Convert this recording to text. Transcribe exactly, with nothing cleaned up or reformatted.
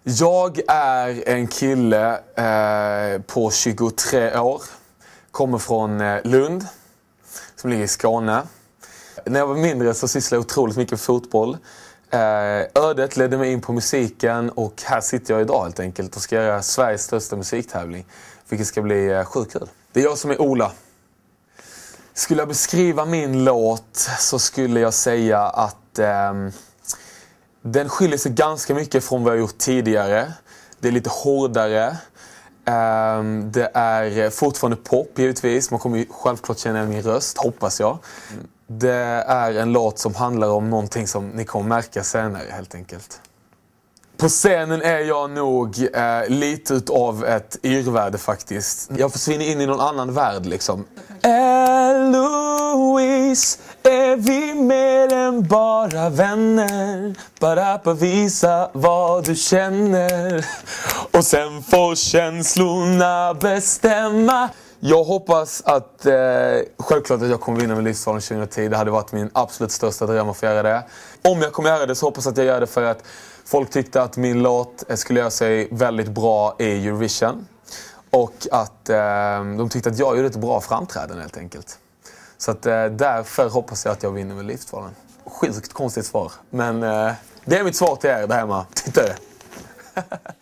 Jag är en kille eh, på tjugotre år. Kommer från eh, Lund, som ligger i Skåne. När jag var mindre så sysslade jag otroligt mycket med fotboll. Eh, ödet ledde mig in på musiken och här sitter jag idag helt enkelt och ska göra Sveriges största musiktävling. Vilket ska bli eh, sjukt kul. Det är jag som är Ola. Skulle jag beskriva min låt så skulle jag säga att eh, den skiljer sig ganska mycket från vad jag gjort tidigare. Det är lite hårdare. Eh, det är fortfarande pop givetvis. Man kommer ju självklart känna min röst, hoppas jag. Det är en låt som handlar om någonting som ni kommer märka senare helt enkelt. På scenen är jag nog eh, lite utav ett yrvärde faktiskt. Jag försvinner in i någon annan värld liksom. Eloise, är vi mer än bara vänner? Bara på visa vad du känner. Och sen får känslorna bestämma. Jag hoppas att, eh, självklart att jag kommer vinna med Livsvalen tjugohundratio. Det hade varit min absolut största dröm att få göra det. Om jag kommer göra det så hoppas jag att jag gör det för att folk tyckte att min låt skulle göra sig väldigt bra i Eurovision. Och att eh, de tyckte att jag gjorde ett bra framträdande helt enkelt. Så att, eh, därför hoppas jag att jag vinner med Livsvalen. Sjukt konstigt svar, men eh, det är mitt svar till er där hemma. Titta det!